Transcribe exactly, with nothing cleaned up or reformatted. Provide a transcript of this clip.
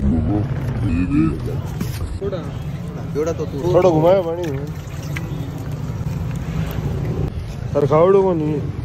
थोड़ा तो थोड़ा घुमाया पानी सर खावड़ो को नहीं